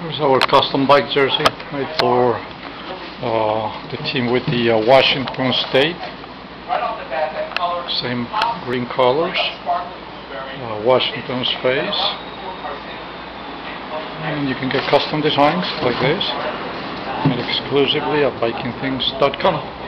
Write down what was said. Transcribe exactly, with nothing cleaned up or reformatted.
Here's our custom bike jersey made for uh, the team with the uh, Washington State. Same green colors, uh, Washington's face, and you can get custom designs like this made exclusively at biking things dot com.